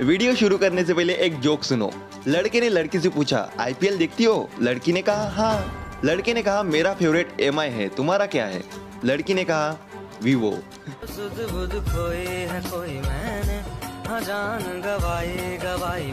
Video शुरू करने से पहले एक जोक सुनो। लड़के ने लड़की से पूछा, आईपीएल देखती हो? लड़की ने कहा हाँ। लड़के ने कहा, मेरा फेवरेट एमआई है, तुम्हारा क्या है? लड़की ने कहा, वीवो। सुध बुध खोए है कोई मैंने, हाँ जान गवाई गवाई।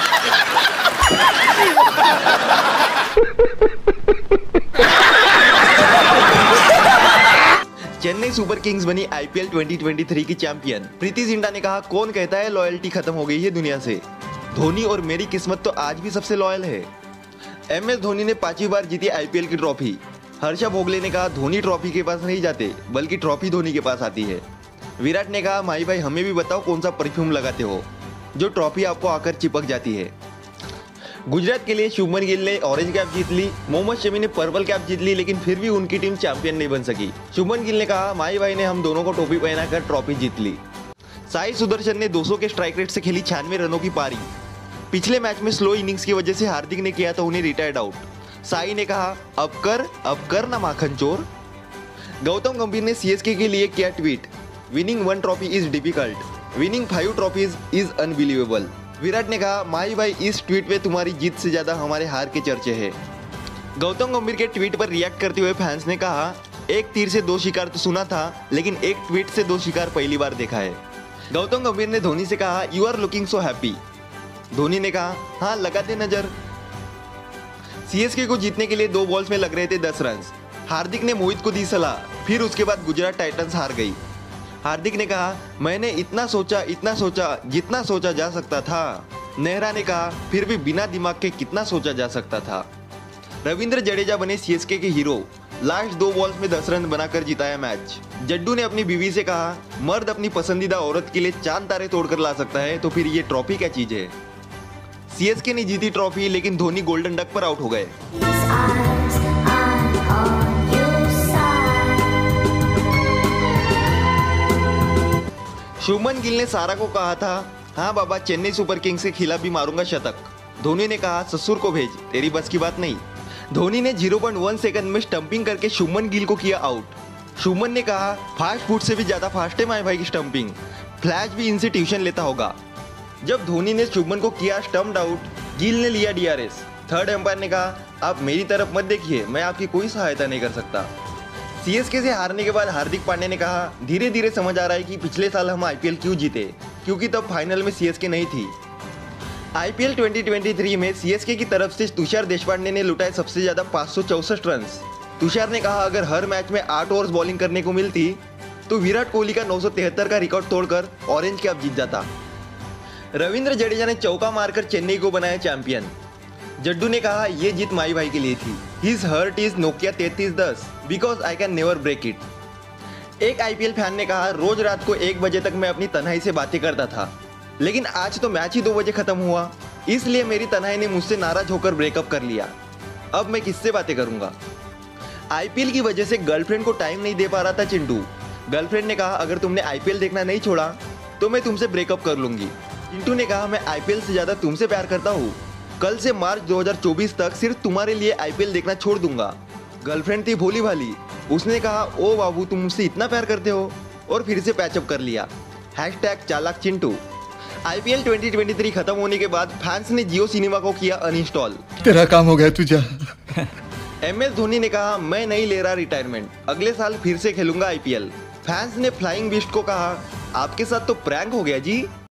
चेन्नई सुपर किंग्स बनी आईपीएल 2023 की चैंपियन। प्रीति जिंटा ने कहा, कौन कहता है लॉयल्टी खत्म हो गई है दुनिया से? धोनी और मेरी किस्मत तो आज भी सबसे लॉयल है। एमएस धोनी ने 5वीं बार जीती आईपीएल की ट्रॉफी। हर्षा भोगले ने कहा, धोनी ट्रॉफी के पास नहीं जाते बल्कि ट्रॉफी धोनी के पास आती है। विराट ने कहा, माही भाई हमें भी बताओ कौन सा परफ्यूम लगाते हो जो ट्रॉफी आपको आकर चिपक जाती है। गुजरात के लिए शुभमन गिल ने ऑरेंज कैप जीत ली। मोहम्मद शमी ने पर्पल कैप जीत ली, लेकिन फिर भी उनकी टीम चैंपियन नहीं बन सकी। शुभमन गिल ने कहा, माही भाई ने हम दोनों को टोपी पहनाकर ट्रॉफी जीत ली। साई सुदर्शन ने 200 के स्ट्राइक रेट से खेली 96 रनों की पारी। पिछले मैच में स्लो इनिंग्स की वजह से हार्दिक ने किया था उन्हें रिटायर्ड आउट। साई ने कहा, अब कर ना माखन चोर। गौतम गंभीर ने सीएसके के लिए किया tweet, winning 1 trophy is difficult, winning 5 trophies is unbelievable. Virat ने कहा, माही भाई इस ट्वीट पे तुम्हारी जीत से ज्यादा हमारे हार के चर्चे हैं। गौतम गंभीर के ट्वीट पर रिएक्ट करते हुए फैंस ने कहा, एक तीर से 2 शिकार तो सुना था, लेकिन एक ट्वीट से 2 शिकार पहली बार देखा है। गौतम गंभीर ने धोनी से कहा, you are looking so happy. Dhoni ने कहा, हाँ लगा दे नजर। सीएसके को जीतने के लिए 2 बॉल्स में लग रहे थे 10 रन। हार्दिक ने मोहित को दी सलाह, फिर उसके बाद गुजरात टाइटंस हार गई। हार्दिक ने कहा, मैंने इतना सोचा जितना सोचा जा सकता था। नेहरा ने कहा, फिर भी बिना दिमाग के कितना सोचा जा सकता था। रविंद्र जडेजा बने सीएसके के हीरो। लास्ट 2 बॉल्स में 10 रन बनाकर जिताया मैच। जड्डू ने अपनी बीवी से कहा, मर्द अपनी पसंदीदा औरत के लिए चांद तारे तोड़कर ला सकता है, तो फिर ये ट्रॉफी क्या चीज है? सीएसके ने जीती ट्रॉफी, लेकिन धोनी गोल्डन डक पर आउट हो गए। शुभमन गिल ने सारा को कहा था, हाँ बाबा चेन्नई सुपर किंग्स के खिलाफ भी मारूंगा शतक। धोनी ने कहा, ससुर को भेज, तेरी बस की बात नहीं। धोनी ने 0.1 सेकंड में स्टंपिंग करके शुभमन गिल को किया आउट। शुभमन ने कहा, फास्ट फुट से भी ज्यादा फास्ट है माही भाई की स्टंपिंग, फ्लैश भी इनसे ट्यूशन लेता होगा। जब धोनी ने शुभमन को किया स्टंप्ड आउट, गिल ने लिया डीआरएस। थर्ड एम्पायर ने कहा, आप मेरी तरफ मत देखिए, मैं आपकी कोई सहायता नहीं कर सकता। सीएसके से हारने के बाद हार्दिक पांड्या ने कहा, धीरे धीरे समझ आ रहा है कि पिछले साल हम आईपीएल क्यों जीते, क्योंकि तब फाइनल में सीएसके नहीं थी। आईपीएल 2023 में सीएसके की तरफ से तुषार देशपांडे ने लुटाए सबसे ज्यादा 564 रन। तुषार ने कहा, अगर हर मैच में 8 ओवर्स बॉलिंग करने को मिलती तो विराट कोहली का 973 का रिकॉर्ड तोड़कर ऑरेंज कैप जीत जाता। रविंद्र जडेजा ने चौका मारकर चेन्नई को बनाया चैंपियन। जड्डू ने कहा, यह जीत माही भाई के लिए थी। His heart is Nokia 3310 because I can never break it. एक आईपीएल फैन ने कहा, रोज रात को 1 बजे तक मैं अपनी तन्हाई से बातें करता था, लेकिन आज तो मैच ही 2 बजे खत्म हुआ, इसलिए मेरी तन्हाई ने मुझसे नाराज होकर ब्रेकअप कर लिया। अब मैं किससे बातें करूंगा? आईपीएल की वजह से गर्लफ्रेंड को टाइम नहीं दे पा रहा था चिंटू। गर्लफ्रेंड ने कहा, अगर तुमने आईपीएल देखना नहीं छोड़ा तो मैं तुमसे ब्रेकअप कर लूंगी। चिंटू ने कहा, मैं आईपीएल से ज्यादा तुमसे प्यार करता हूँ, कल से मार्च 2024 तक सिर्फ तुम्हारे लिए आईपीएल देखना छोड़ दूंगा। गर्लफ्रेंड थी भोली भाली, उसने कहा, ओ बाबू तुम मुझसे इतना प्यार करते हो, और फिर से पैचअप कर लिया। #चालाक चिंटू। आईपीएल 2023 खत्म होने के बाद फैंस ने जियो सिनेमा को किया अनइंस्टॉल। तेरा काम हो गया तुझे। एमएस धोनी ने कहा, मैं नहीं ले रहा रिटायरमेंट, अगले साल फिर से खेलूंगा आईपीएल। फैंस ने फ्लाइंग बिस्ट को कहा, आपके साथ तो प्रैंक हो गया जी।